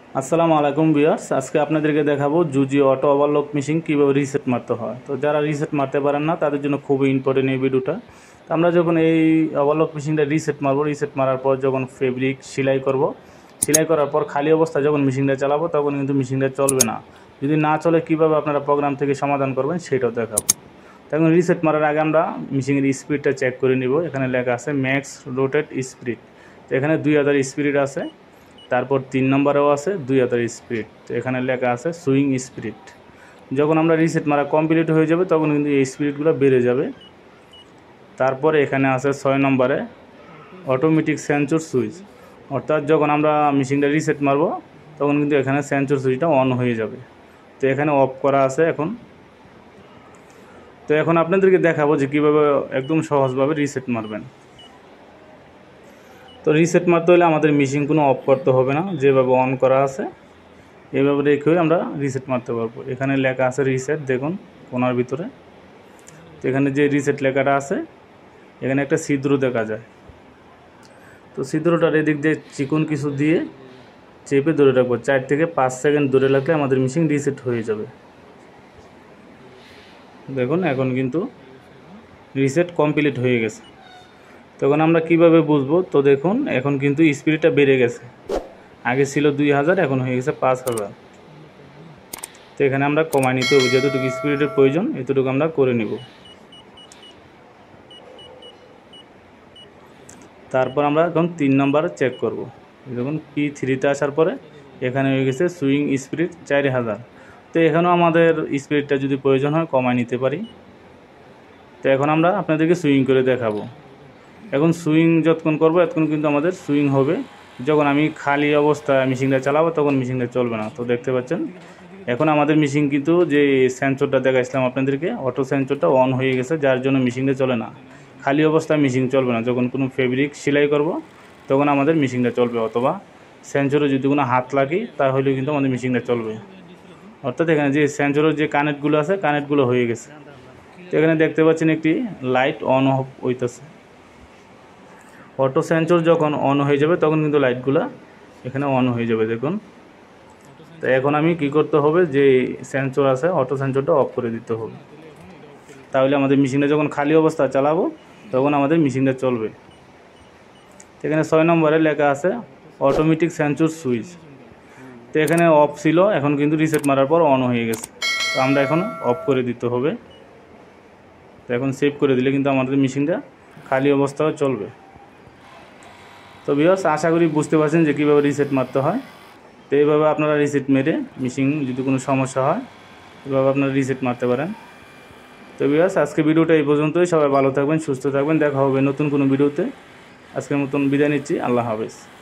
আসসালামু আলাইকুম ভিউয়ার্স, আজকে আপনাদেরকে দেখাবো জুজি অটো ওভারলক মেশিন কীভাবে রিসেট মারতে হয়। তো যারা রিসেট মারতে পারেন না তাদের জন্য খুবই ইম্পর্টেন্ট এই ভিডিওটা। তো আমরা যখন এই ওভারলক মেশিনটা রিসেট মারবো, রিসেট মারার পর যখন ফেব্রিক সেলাই করব, সেলাই করার পর খালি অবস্থায় যখন মেশিনটা চালাবো তখন কিন্তু মেশিনটা চলবে না। যদি না চলে কীভাবে আপনারা প্রোগ্রাম থেকে সমাধান করবেন সেটাও দেখাবো। তখন রিসেট মারার আগে আমরা মেশিনের স্পিডটা চেক করে নিব। এখানে লেখা আছে ম্যাক্স রোটেট স্পিড, তো এখানে 2000 স্পিড আছে। তারপর 3 নম্বরেও আছে 2000 স্পিড, তো এখানে লেখা আছে সুইং স্পিড। যখন আমরা রিসেট মারা কমপ্লিট হয়ে যাবে তখন কিন্তু এই স্পিডগুলো বেড়ে যাবে। তারপরে এখানে আছে 6 নম্বরে অটোমেটিক সেন্সর সুইচ, অর্থাৎ যখন আমরা মেশিনটা রিসেট মারব তখন কিন্তু এখানে সেন্সর সুইচটা অন হয়ে যাবে। তো এখানে অফ করা আছে এখন। তো এখন আপনাদেরকে দেখাবো যে কীভাবে একদম সহজভাবে রিসেট মারবেন। তো রিসেট মারতে হলে আমাদের মেশিন কোনো অফ করতে হবে না, যেভাবে অন করা আছে এইভাবে রেখেই আমরা রিসেট মারতে পারবো। এখানে লেখা আছে রিসেট, দেখুন কোনার ভিতরে। তো এখানে যে রিসেট লেখাটা আছে এখানে একটা ছিদ্র দেখা যায়। তো ছিদ্রটার এদিক দিয়ে চিকন কিছু দিয়ে চেপে ধরে রাখবো। 4 থেকে 5 সেকেন্ড ধরে রাখলে আমাদের মেশিন রিসেট হয়ে যাবে। দেখুন এখন কিন্তু রিসেট কমপ্লিট হয়ে গেছে। তখন আমরা কিভাবে বুঝবো? তো দেখুন এখন কিন্তু স্পিডটা বেড়ে গেছে, আগে ছিল 2000 এখন হয়ে গেছে 5000। তো এখানে আমরা কমাই নিতে হবে, যতটুকু স্পিডের প্রয়োজন এতটুকু আমরা করে নিব। তারপর আমরা এখন 3 নম্বর চেক করব। দেখুন P3-তে আসার পরে এখানে হয়ে গেছে সুইং স্পিড 4000। তো এখানেও আমাদের স্পিডটা যদি প্রয়োজন হয় কমাই নিতে পারি। তো এখন আমরা আপনাদেরকে সুইং করে দেখাবো। এখন সুইং যতক্ষণ করবো এতক্ষণ কিন্তু আমাদের সুইং হবে। যখন আমি খালি অবস্থায় মেশিনটা চালাবো তখন মেশিনটা চলবে না। তো দেখতে পাচ্ছেন এখন আমাদের মেশিন কিন্তু যে সেন্সরটা দেখাইছিলাম আপনাদেরকে, অটো সেন্সরটা অন হয়ে গেছে, যার জন্য মেশিনটা চলে না। খালি অবস্থায় মেশিন চলবে না। যখন কোনো ফেব্রিক সেলাই করব তখন আমাদের মেশিনটা চলবে, অথবা সেন্সরে যদি কোনো হাত লাগি তাহলেও কিন্তু আমাদের মেশিনটা চলবে। অর্থাৎ এখানে যে সেন্সরের যে কানেক্টগুলো আছে কানেক্টগুলো হয়ে গেছে। তো এখানে দেখতে পাচ্ছেন একটি লাইট অন অফ হইতেছে। অটো সেন্সর যখন অন হয়ে যাবে তখন কিন্তু লাইটগুলো এখানে অন হয়ে যাবে, দেখুন। তো এখন আমি কি করতে হবে, যে সেন্সর আছে অটো সেন্সরটা অফ করে দিতে হবে, তাহলে আমাদের মেশিনটা যখন খালি অবস্থা চালাবো তখন আমাদের মেশিনটা চলবে। এখানে 6 নম্বরে লেখা আছে অটোমেটিক সেন্সর সুইচ। তো এখানে অফ ছিল, এখন কিন্তু রিসেট মারার পর অন হয়ে গেছে। তো আমরা এখন অফ করে দিতে হবে। তো এখন সেভ করে দিলে কিন্তু আমাদের মেশিনটা খালি অবস্থাও চলবে। তো ভিউয়ার্স, আশা করি বুঝতে পারছেন যে কীভাবে রিসেট মারতে হয়। তো এইভাবে আপনারা রিসেট মেরে মেশিন যদি কোনো সমস্যা হয় এভাবে আপনারা রিসেট মারতে পারেন। তো ভিউয়ার্স, আজকে ভিডিওটা এই পর্যন্তই। সবাই ভালো থাকবেন, সুস্থ থাকবেন, দেখা হবে নতুন কোনো ভিডিওতে। আজকের মতন বিদায় নিচ্ছি, আল্লাহ হাফেজ।